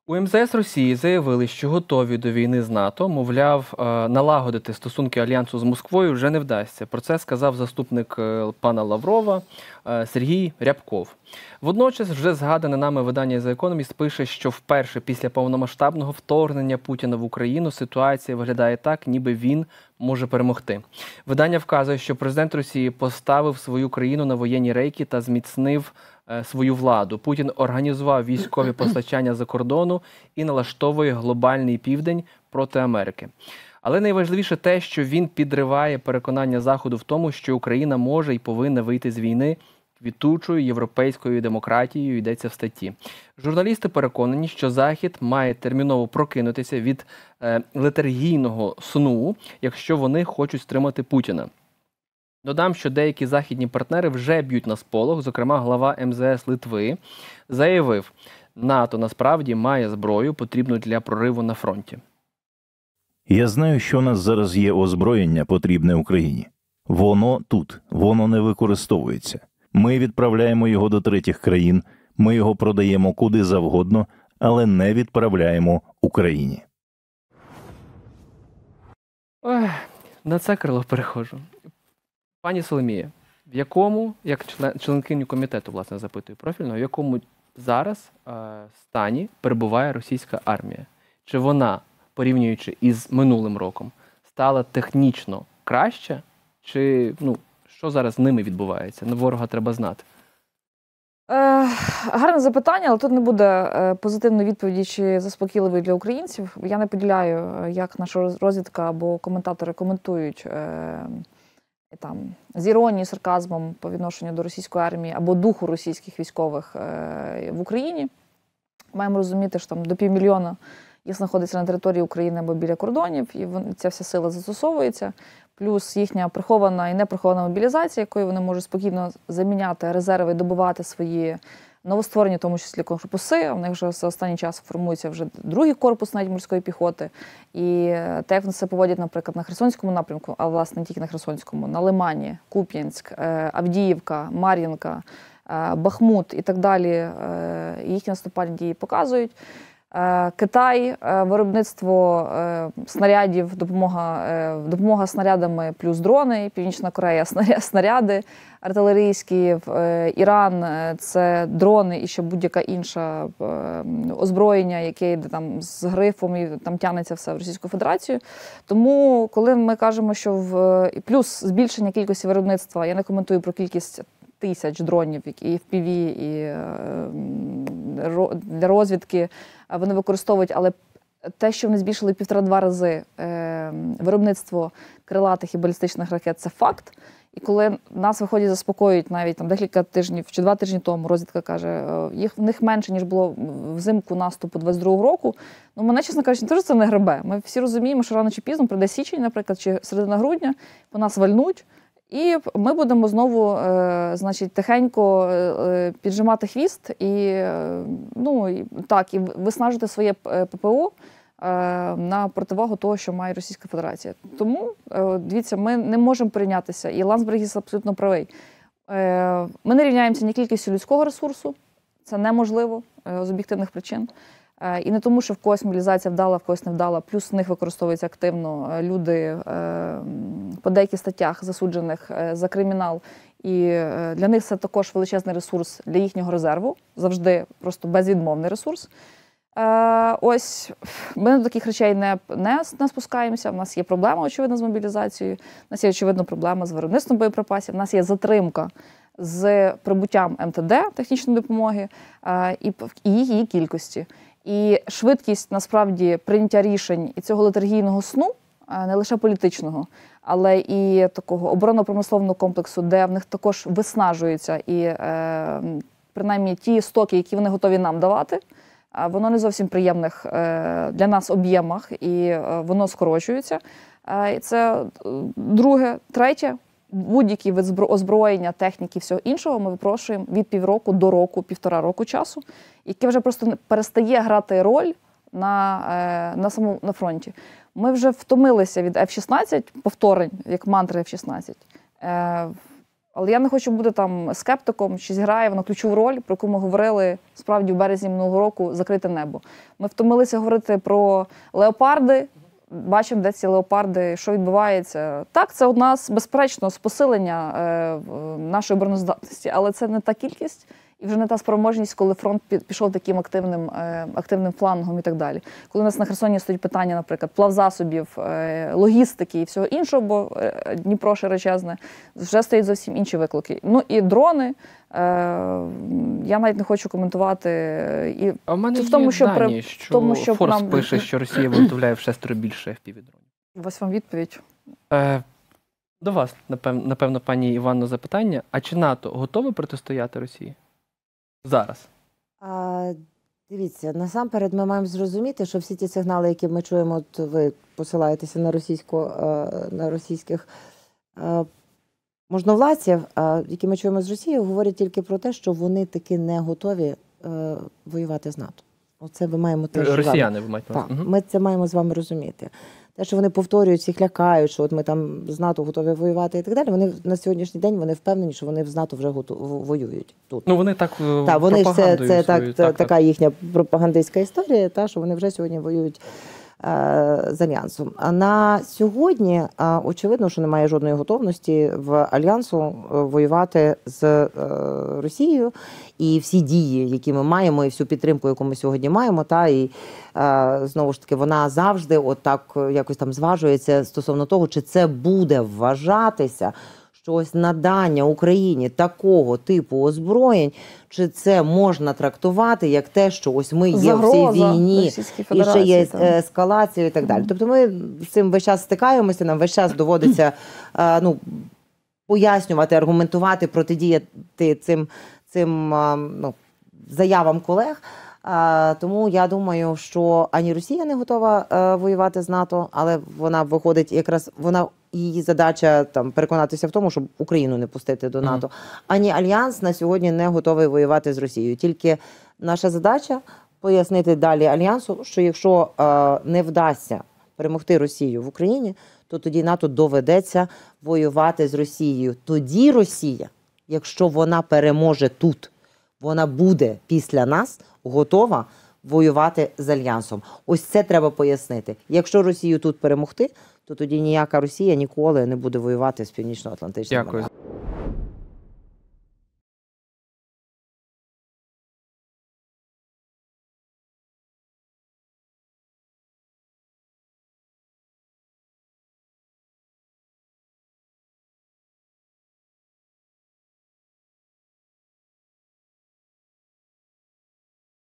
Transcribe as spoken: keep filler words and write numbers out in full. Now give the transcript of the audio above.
У ем зе ес Росії заявили, що готові до війни з НАТО, мовляв, налагодити стосунки Альянсу з Москвою вже не вдасться. Про це сказав заступник пана Лаврова Сергій Рябков. Водночас вже згадане нами видання The Economist пише, що вперше після повномасштабного вторгнення Путіна в Україну ситуація виглядає так, ніби він може перемогти. Видання вказує, що президент Росії поставив свою країну на воєнні рейки та зміцнив свою владу. Путін організував військові постачання за кордону і налаштовує глобальний південь проти Америки. Але найважливіше те, що він підриває переконання Заходу в тому, що Україна може і повинна вийти з війни квітучою європейською демократією, йдеться в статті. Журналісти переконані, що Захід має терміново прокинутися від е, летаргійного сну, якщо вони хочуть стримати Путіна. Додам, що деякі західні партнери вже б'ють на сполох, зокрема глава ем зе ес Литви заявив, НАТО насправді має зброю, потрібну для прориву на фронті. Я знаю, що у нас зараз є озброєння, потрібне Україні. Воно тут, воно не використовується. Ми відправляємо його до третіх країн, ми його продаємо куди завгодно, але не відправляємо Україні. Ой, на це крило переходжу. Пані Соломія, в якому, як член, членкиню комітету, власне, запитую профільно, в якому зараз е, стані перебуває російська армія? Чи вона, порівнюючи із минулим роком, стала технічно краще? Чи, ну, що зараз з ними відбувається? Ну, ворога треба знати. Е, гарне запитання, але тут не буде е, позитивної відповіді чи заспокійливої для українців. Я не поділяю, як наша розвідка або коментатори коментують е, там, з іронією, сарказмом по відношенню до російської армії або духу російських військових е, в Україні. Маємо розуміти, що там до півмільйона їх знаходиться на території України або біля кордонів, і ця вся сила застосовується. Плюс їхня прихована і неприхована мобілізація, якою вони можуть спокійно заміняти резерви і добувати свої новостворені, в тому числі корпуси. У них вже за останній час формується вже другий корпус навіть морської піхоти. І те, як вони себе поводять, наприклад, на Херсонському напрямку, а власне не тільки на Херсонському, на Лимані, Куп'янськ, Авдіївка, Мар'їнка, Бахмут і так далі, їхні наступальні дії показують. Китай, виробництво снарядів, допомога, допомога снарядами плюс дрони, Північна Корея снаряди артилерійські, Іран – це дрони і ще будь-яка інша озброєння, яке йде там з грифом і там тягнеться все в Російську Федерацію. Тому, коли ми кажемо, що в плюс збільшення кількості виробництва, я не коментую про кількість тисяч дронів, і еф пі ві, і для розвідки вони використовують, але те, що вони збільшили півтора-два рази е, виробництво крилатих і балістичних ракет, це факт. І коли нас виходять, заспокоюють навіть там декілька тижнів чи два тижні тому, розвідка каже, їх в них менше, ніж було взимку наступу двадцять другого року. Ну, мене, чесно кажучи, теж це не гребе. Ми всі розуміємо, що рано чи пізно прийде січень, наприклад, чи середина грудня, по нас вальнуть. І ми будемо знову, е, значить, тихенько е, піджимати хвіст і, е, ну, і, так, і виснажити своє пе пе о е, на противагу того, що має Російська Федерація. Тому, е, дивіться, ми не можемо порівнятися, і Ландсбергіс абсолютно правий. Е, ми не рівняємося ні кількістю людського ресурсу, це неможливо е, з об'єктивних причин. І не тому, що в когось мобілізація вдала, в когось не вдала, плюс в них використовуються активно люди по деяких статтях засуджених за кримінал. І для них це також величезний ресурс для їхнього резерву, завжди просто безвідмовний ресурс. Ось, ми до таких речей не, не, не спускаємося, в нас є проблема, очевидно, з мобілізацією, в нас є, очевидно, проблема з виробництвом боєприпасів, в нас є затримка з прибуттям ем те де, технічної допомоги, і, і її кількості. І швидкість, насправді, прийняття рішень і цього летаргійного сну, не лише політичного, але і такого оборонно-промислового комплексу, де в них також виснажуються і, е, принаймні, ті стоки, які вони готові нам давати, воно не зовсім приємних е, для нас об'ємах, і е, воно скорочується. Е, це друге. Третє. Будь-який вид озброєння, техніки і всього іншого ми випрошуємо від півроку до року, півтора року часу, яке вже просто перестає грати роль на, на самому на фронті. Ми вже втомилися від еф шістнадцять, повторень, як мантри еф шістнадцять. Але я не хочу бути там скептиком, чи зіграє вона ключову роль, про яку ми говорили справді в березні минулого року «Закрите небо». Ми втомилися говорити про леопарди, бачимо, де ці леопарди, що відбувається. Так, це одна з, безперечно, з посилення е, нашої обороноздатності, але це не та кількість і вже не та спроможність, коли фронт пішов таким активним, е, активним флангом і так далі. Коли у нас на Херсоні стоять питання, наприклад, плавзасобів, е, логістики і всього іншого, бо е, Дніпро широчезне, вже стоять зовсім інші виклики. Ну і дрони, е, я навіть не хочу коментувати. І А в мене в тому, є що дані, при, що, в тому, що Форс нам... пише, що Росія виготовляє в шестеро більше еф пі ві-дронів. Ось вам відповідь. Е, до вас, напевно, напевно, пані Іванно, запитання. А чи НАТО готове протистояти Росії? Зараз. А, дивіться, насамперед ми маємо зрозуміти, що всі ті сигнали, які ми чуємо, от ви посилаєтеся на, російсько, на російських можновладців, які ми чуємо з Росії, говорять тільки про те, що вони таки не готові воювати з НАТО. Оце ми маємо теж Росіяни, ви маєте. Так, угу. ми це маємо з вами розуміти. Те, що вони повторюють, всіх лякають, що от ми там з НАТО готові воювати і так далі, вони на сьогоднішній день вони впевнені, що вони з НАТО вже готові, воюють тут. Ну, вони так та, вони ж це, це так, свою, та, так, така так. їхня пропагандистська історія, та, що вони вже сьогодні воюють е, з Альянсом. А на сьогодні, е, очевидно, що немає жодної готовності в Альянсу е, воювати з е, Росією. І всі дії, які ми маємо, і всю підтримку, яку ми сьогодні маємо, та і е, знову ж таки вона завжди отак якось там зважується стосовно того, чи це буде вважатися, що ось надання Україні такого типу озброєнь, чи це можна трактувати як те, що ось ми є Загроза в цій війні, і ще є ескалація і так далі. Тобто ми з цим весь час стикаємося, нам весь час доводиться е, ну, пояснювати, аргументувати, протидіяти цим цим ну, заявам колег. А, тому я думаю, що ані Росія не готова а, воювати з НАТО, але вона виходить якраз, вона, її задача там переконатися в тому, щоб Україну не пустити до НАТО. Mm. Ані Альянс на сьогодні не готовий воювати з Росією. Тільки наша задача пояснити далі Альянсу, що якщо а, не вдасться перемогти Росію в Україні, то тоді НАТО доведеться воювати з Росією. Тоді Росія, якщо вона переможе тут, вона буде після нас готова воювати з Альянсом. Ось це треба пояснити. Якщо Росію тут перемогти, то тоді ніяка Росія ніколи не буде воювати з Північно-Атлантичним. Дякую.